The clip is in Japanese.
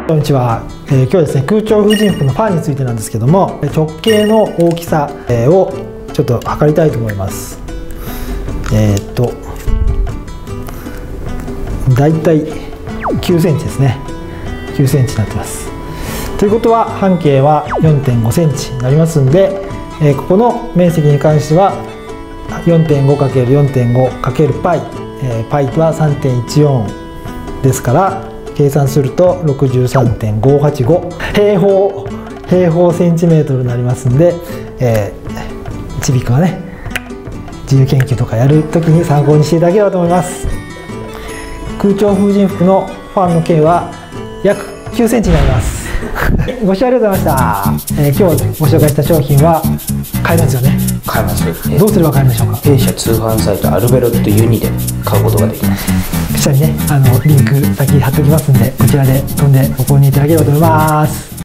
こんにちは。今日はですね、空調風神服のファンについてなんですけども、直径の大きさをちょっと測りたいと思います。だいたい9センチですね。9センチになってます。ということは半径は 4.5 センチになりますんで、ここの面積に関しては 4.5×4.5× パイは 3.14 ですから、計算すると 63.585 平方センチメートルになりますんで、ちびっこがね自由研究とかやるときに参考にしていただければと思います。空調風神服のファンの径は約9センチになります。ご視聴ありがとうございました。今日ご紹介した商品は買えるんですよね。 買えます。 どうすれば買えるんでしょうか。 弊社通販サイトアルベロットユニで買うことができます。 下にねリンク先貼っておきますんで、こちらで飛んでご購入いただければと思います。